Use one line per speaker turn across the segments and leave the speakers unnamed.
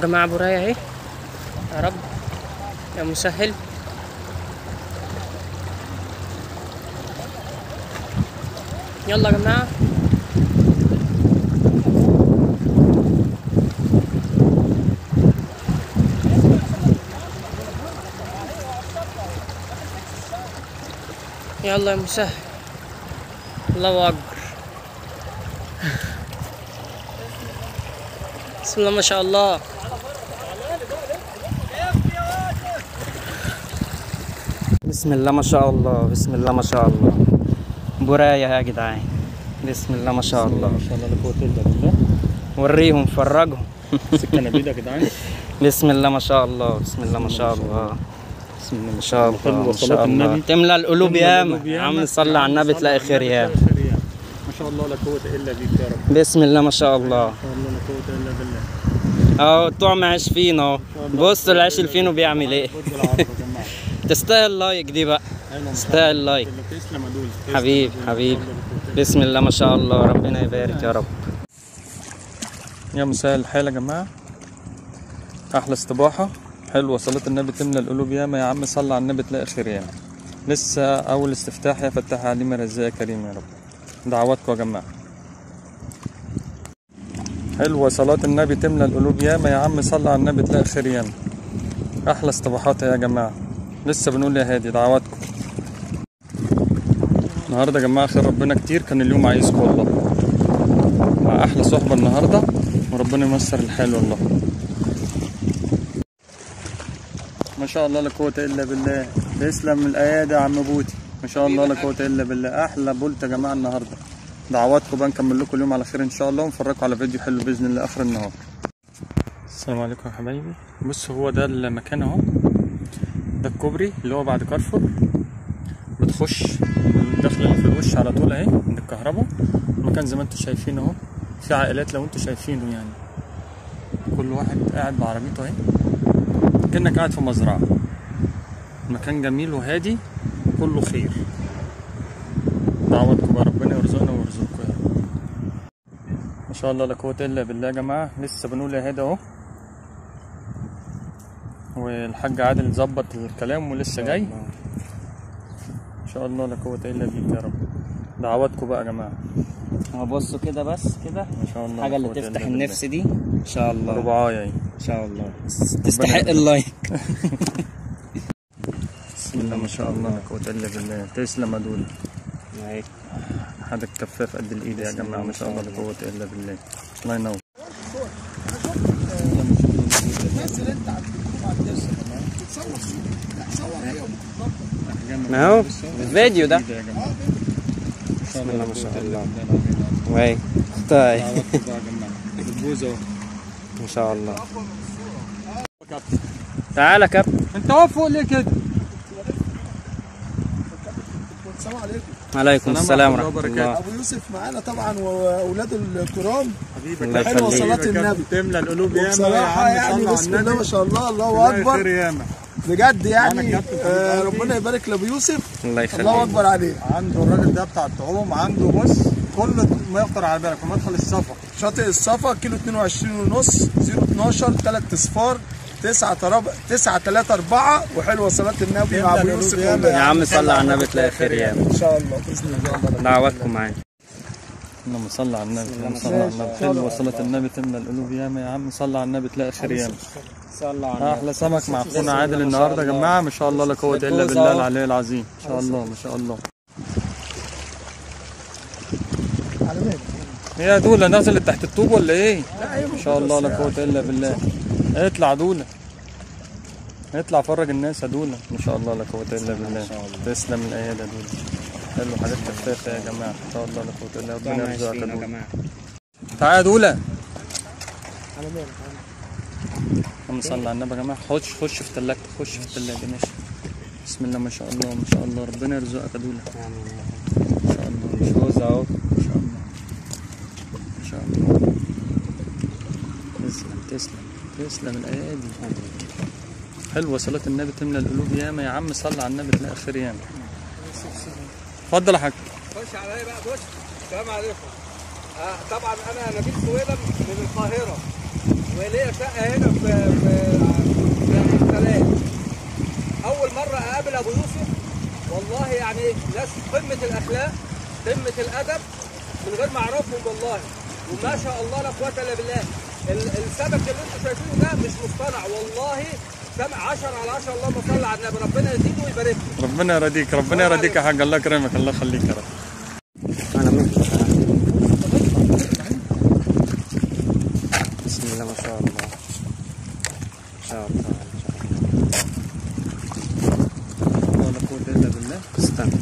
جماعة براية اهي، يا رب يا مسهل. يلا يا جماعة. يلا يا مسهل. الله أكبر. بسم الله ما شاء الله. بسم الله ما شاء الله، بسم الله ما شاء الله. براية يا جدعان، بسم الله ما شاء الله.
ما شاء الله لا قوة الا بالله.
وريهم فرجهم.
سكة نبيذ يا جدعان.
بسم الله ما شاء الله، بسم الله ما شاء الله.
بسم الله
ما شاء الله ما شاء الله.
النبي
تملى القلوب ياما يا عم، صلي على النبي تلاقي خير ياما.
ما شاء الله لا قوة الا بك يا رب.
بسم الله ما شاء الله.
ما شاء الله لا قوة الا بالله.
اهو طعم عيش فينو اهو. بصوا العيش الفينو بيعمل ايه. تستاهل لايك دي بقى، تستاهل لايك.
تسلم يا دول.
حبيب حبيب. بسم الله ما شاء الله، ربنا يبارك يا رب.
يا مساء الحال يا جماعة. أحلى استباحة حلوة، صلاة النبي تملى القلوب ياما يا عم، صلى على النبي تلاقي خير ياما. لسه أول استفتاح، يا فتاح عليم رزاق يا كريم يا رب. دعواتكم يا جماعة. حلوة صلاة النبي تملى القلوب ياما يا عم، صلى على النبي تلاقي خير ياما. أحلى استباحات يا جماعة. لسه بنقول يا هادي دعواتكم. النهارده يا جماعة خير ربنا كتير، كان اليوم عايزكم والله. مع أحلى صحبة النهارده، وربنا يمسر الحال والله. ما شاء الله لا قوة إلا بالله. تسلم الأيادي يا عم بوتي. ما شاء الله لا قوة إلا بالله. أحلى بولت يا جماعة النهارده. دعواتكم بقى، نكمل لكم اليوم على خير إن شاء الله، ونفرجكم على فيديو حلو بإذن الله آخر النهار. السلام عليكم يا حبايبي. بصوا هو ده المكان أهو، ده الكوبري اللي هو بعد كارفور. بتخش الدخلة اللي في الوش على طول أهي عند الكهرباء. المكان زي ما انتوا شايفين أهو، في عائلات لو انتوا شايفينه يعني، كل واحد قاعد بعربيته أهي، كأنك قاعد في مزرعة. المكان جميل وهادي كله خير. دعواتكم بقى، ربنا يرزقنا ويرزقكم يا رب. ما شاء الله لا قوة إلا بالله يا جماعة. لسه بنقول يا هادي أهو، والحاج عادل ظبط الكلام ولسه جاي. ما شاء الله لا قوة إلا بيك يا رب. دعواتكم بقى يا جماعة.
اهو بصوا كده بس كده،
ما شاء الله
الحاجة اللي تفتح النفس دي ان شاء الله.
رباعية اهي
ان شاء الله تستحق اللايك.
بسم الله ما شاء الله لا قوة إلا بالله. تسلم يا دول.
اهي
حاجة كفاف قد الإيد يا جماعة. ما شاء الله لا قوة إلا بالله. الله ينور.
ما هو الفيديو ده. بسم الله ما شاء الله. وي طيب ما شاء الله. تعالى كابتن.
انت واقف فوق ليه كده؟
السلام عليكم.
عليكم السلام ورحمة الله.
ابو يوسف معانا طبعا واولاده الكرام.
حبيبك
حلوه صلاة النبي
تملى القلوب ياما
بصراحه يعني. بسم الله ما شاء الله، الله اكبر بجد يعني. ربنا يبارك لابو يوسف.
الله يخليك.
الله اكبر عليه.
عنده الراجل ده بتاع الطعوم، عنده بص كل ما يخطر على بالك. ومدخل الصفا،
شاطئ الصفا، كيلو 22 ونص، 012 3 اصفار 934. وحلوه صلاة النبي مع ابو يوسف
يا عم صلي على النبي تلاقي خير ياما
ان شاء الله باذن الله.
دعواتكم معايا.
اللهم صل على النبي. اللهم صل على النبي. حلوه صلاة النبي تملى القلوب ياما يا عم، صل على النبي تلاقي خير ياما.
صلى على النبي.
احلى سمك مع اخونا عادل النهارده يا جماعه. ما شاء الله لا قوه الا بالله العلي العظيم. ما شاء الله ما شاء الله. يا دوله نزلت تحت الطوب ولا ايه؟ ما شاء الله لا قوه الا بالله. اطلع دوله، اطلع فرج الناس يا دوله. ما شاء الله لا قوه الا بالله. تسلم الايادي يا دوله. حلو حاجات كفافه يا جماعه. ما شاء الله لا قوه الا بالله. ربنا يرزقك يا دوله. تعالى يا دوله. اللهم صل على النبي يا جماعه. خش في ثلاجتك، خش في الثلاجه ماشي. بسم الله ما شاء الله ما شاء الله. ربنا يرزقك يا دوله. ما شاء الله.
مش جوز اهو.
ما شاء الله ما شاء الله. تسلم الايادي. حلوه صلاه النبي تملى القلوب ياما يا عم، صل على النبي تلاقي خير ياما. اتفضل يا حاج.
خش عليا بقى. بص السلام عليكم. طبعا انا نبيل سويلم من القاهره. وليا شقه هنا في السلام. اول مره اقابل ابو يوسف، والله يعني ناس قمه الاخلاق، قمه الادب، من غير ما اعرفهم والله. وما شاء الله لا قوه الا بالله. السمك اللي انتم شايفينه ده مش مصطنع والله، سمك 10 على 10. اللهم صل على النبي، ربنا يزيده ويبارك له.
ربنا يرضيك، ربنا يرضيك يا حاج، الله يكرمك، الله يخليك يا رب.
انا منك. بسم الله ما شاء الله ما شاء الله
ولا قوة الا بالله.
استنى.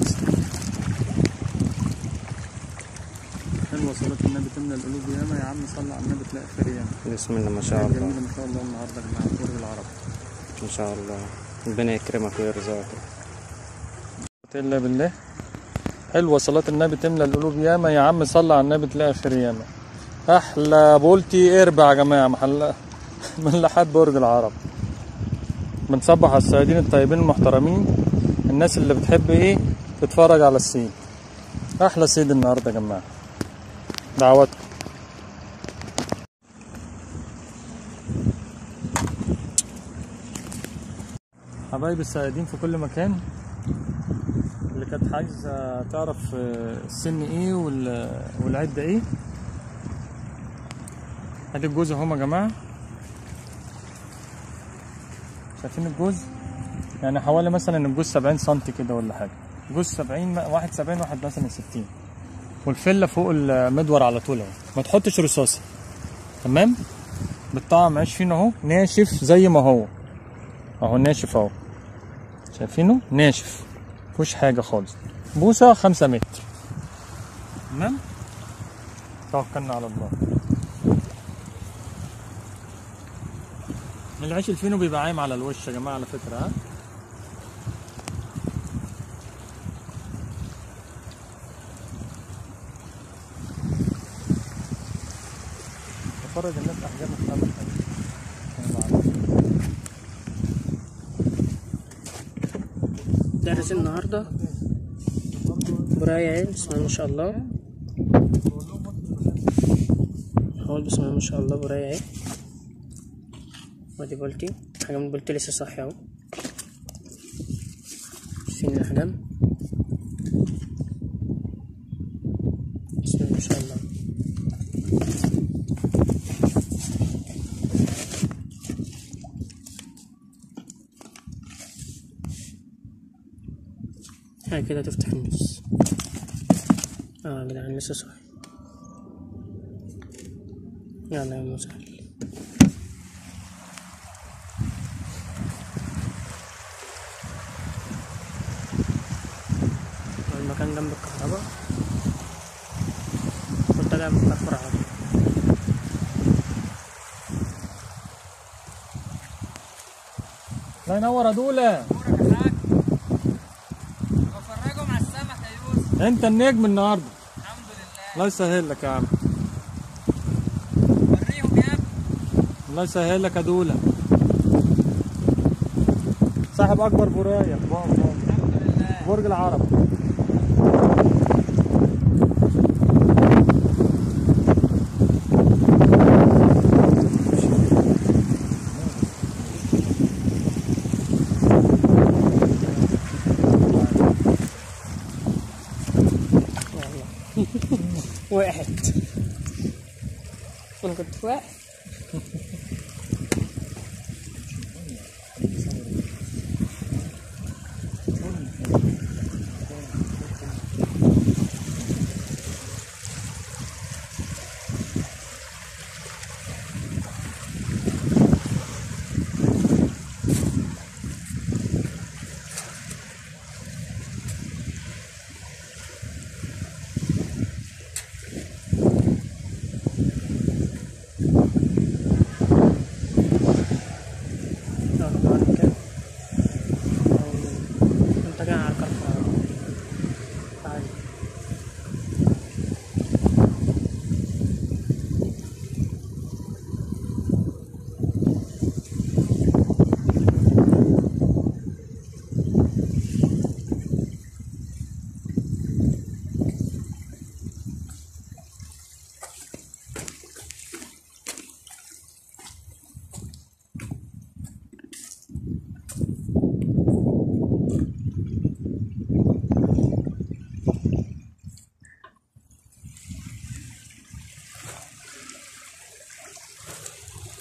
حلوة صلاة النبي تملى القلوب ياما، يا عم صلى على النبي تلاقي خير ياما.
بسم الله ما شاء الله
جميلة ما شاء الله النهارده مع برج العرب.
ما شاء الله، ربنا يكرمك ويرزقك.
الا بالله. حلوة صلاة النبي تملى القلوب ياما، يا عم صلى على النبي تلاقي خير ياما. احلى بولتي اربع يا جماعة، محل من لحد برج العرب. بنصبح على الصيادين الطيبين المحترمين، الناس اللي بتحب ايه تتفرج على الصيد. احلى صيد النهارده يا جماعة، دعواتكم. حبايب الصيادين في كل مكان، اللي كانت عايزة تعرف السن ايه والعدة ايه، ادي الجوز اهو يا جماعة. شايفين الجوز؟ يعني حوالي مثلا الجوز 70 سنتي كده ولا حاجة. جوز 70، واحد 70 واحد مثلا 60. والفلة فوق المدور على طول اهو، ما تحطش رصاصي. تمام؟ بالطعم عيش فينه اهو، ناشف زي ما هو اهو، ناشف اهو. شايفينه؟ ناشف مفيهوش حاجة خالص. بوصة 5 متر. تمام؟ توكلنا على الله. العيش الفينو بيبقى عايم على الوش يا جماعة على فكرة. ها؟ بفرج الناس أحجام السمك.
درس النهارده براية عين، بسم الله ما شاء الله. حاول بسم الله ما شاء الله براية عين. وادي بولتي، حاجة من بولتي لسه صاحية اهو. شايفين الأحجام؟ بسم الله ما شاء الله. هاي كده تفتح النص. يا جدعان لسه صاحي. يلا يا مسهل. المكان جنب الكهرباء، كنت جاي متأخر على طول.
الله ينور يا دولة.
بفرجهم على السمك يا يوسف.
انت النجم النهارده.
الحمد لله.
الله يسهل لك يا عم.
وريهم يا ابني.
الله يسهل لك يا دولة. صاحب اكبر براية.
الحمد لله.
برج العرب.
وقعت. انا كنت واقع.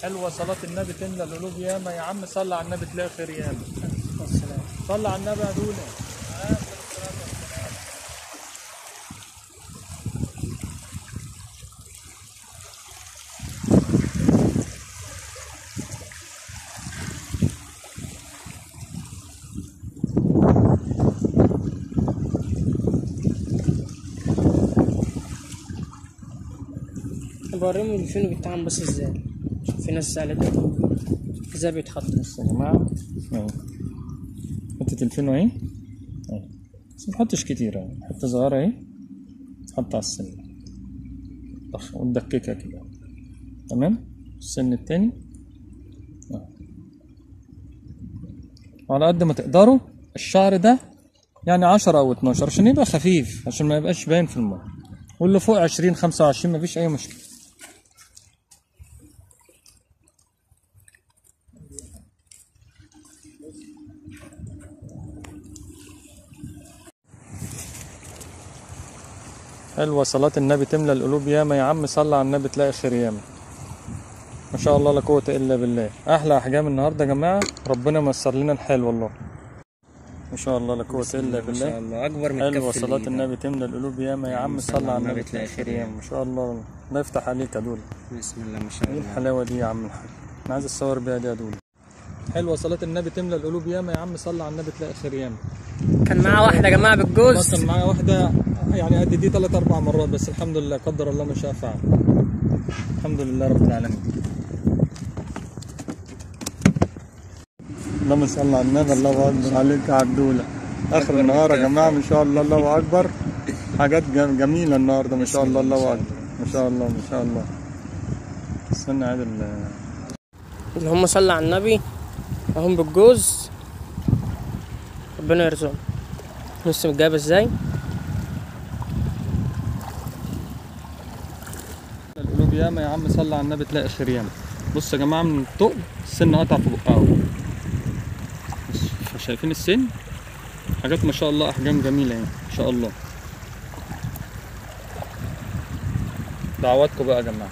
حلوة صلاة النبي تملى القلوب ياما. يا عم صلى على النبي تلاقي خير ياما. صلى على النبي يا دولة.
بوريهم الفينو بيتعمل بس ازاي. في ناس سألت ازاي بيتحط.
بص يا جماعة اهي حتة الفينو اهي بس منحطش كتير يعني، حتة صغيرة اهي تحط على السن وتدككها كده تمام. السن التاني وعلى قد ما تقدروا الشعر ده يعني 10 أو 12 عشان يبقى خفيف، عشان ما يبقاش باين في الماء. واللي فوق 20 25 مفيش أي مشكلة. حلوة صلاة النبي تملى القلوب ياما. يا عم صلى على النبي تلاقي خير ياما. ما شاء الله لا قوة إلا بالله. أحلى أحجام النهاردة يا جماعة، ربنا ميسر لنا الحال والله. ما شاء الله لا قوة إلا بالله.
ما شاء الله أكبر من
حلوة
كف
صلاة
الإيد.
النبي تملى القلوب ياما. يا عم صلى على النبي تلاقي خير ياما. ما شاء الله الله يفتح عليك يا دول.
بسم الله ما شاء
إيه
الله.
الحلاوة دي يا عم الحاج؟ أنا عايز أتصور بيها دي يا دول. حلوة صلاة النبي تملى القلوب ياما. يا عم صلى على النبي تلاقي خير ياما.
كان معاه واحدة يا جماعة بالجوز.
كان معايا واحدة يعني قد دي 3 4 مرات، بس الحمد لله قدر الله ما شاء فعل. الحمد لله رب العالمين. اللهم صل على النبي. الله اكبر عليك يا عبدوله. اخر النهار يا جماعه ما شاء الله الله اكبر. حاجات جميله النهارده ما شاء الله الله اكبر. ما شاء الله ما شاء الله. استنى عاد
اللي هم صلى على النبي اهم بالجوز. ربنا يرزقهم. نص متجابة ازاي؟
القلوب ياما. يا عم صلى على النبي تلاقي خير ياما. بص يا جماعه من الطقم السن قطع في بقها. شايفين السن؟ حاجات ما شاء الله احجام جميله يعني ما شاء الله. دعواتكم بقى يا جماعه.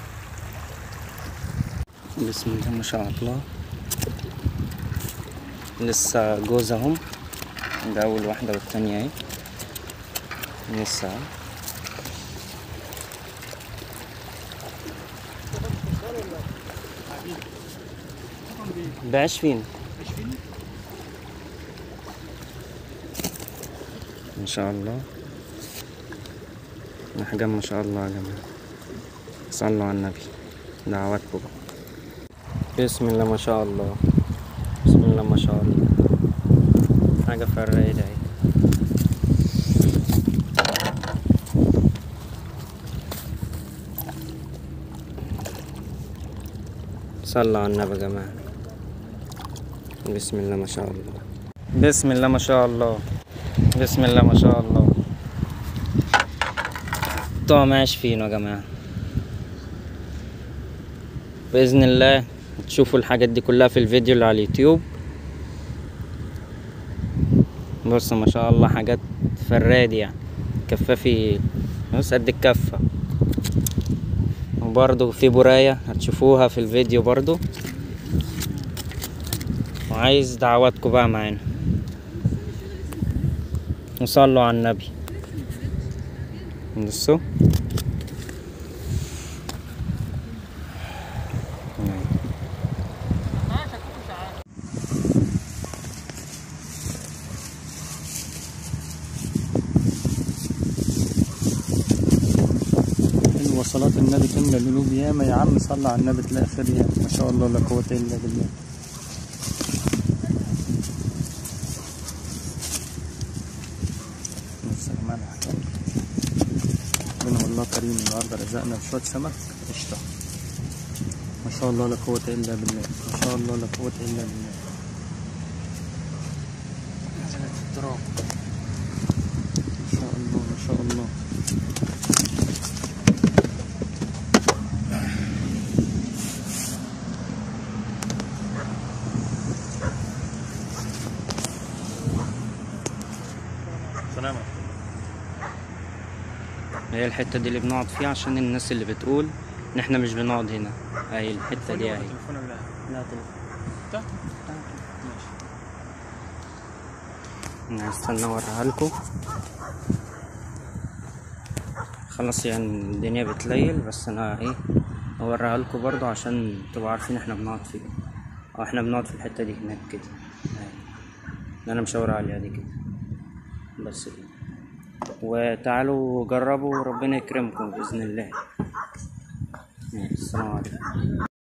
بسم الله ما شاء الله. لسه جوز اهم. ده أول واحدة والتانية اهي لسه. ده 20 ما شاء الله. الأحجام ما شاء الله يا جماعة. صلوا على النبي. دعواتكم بقى. بسم الله ما شاء الله. بسم الله ما شاء الله. حاجة فريدة اهي. صلوا على النبي يا جماعة. بسم الله ما شاء الله. بسم الله ما شاء الله. بسم الله ما شاء الله. طعم عاش فينا يا جماعة. بإذن الله تشوفوا الحاجات دي كلها في الفيديو اللي على اليوتيوب. بص ما شاء الله حاجات فراد يعني. كفافي بص قد الكفة. وبرضو في براية هتشوفوها في الفيديو برضو. وعايز دعواتكم بقى معانا. وصلوا على النبي. بصوا
صلاة النبي تملى القلوب ياما. يا عم صلى على النبي تلاقي خير ياما. ما شاء الله لا قوة إلا بالله. ربنا والله كريم النهارده رزقنا بشوية سمك قشطة. ما شاء الله لا قوة إلا بالله. ما شاء الله لا قوة إلا بالله. ما شاء الله ما شاء الله.
هي الحتة دي اللي بنقعد فيها عشان الناس اللي بتقول احنا مش بنقعد هنا. اهي الحتة دي اهي.
تليفونك ده
لا تليفون.
ماشي.
استنى اوريها لكم. خلاص يعني الدنيا بتليل، بس انا ايه اوريها لكم برضو عشان تبقوا عارفين احنا بنقعد فين. او احنا بنقعد في الحتة دي هناك كده اهي. اللي انا مشاور عليها دي كده بس كده. وتعالوا جربوا وربنا يكرمكم بإذن الله. السلام عليكم.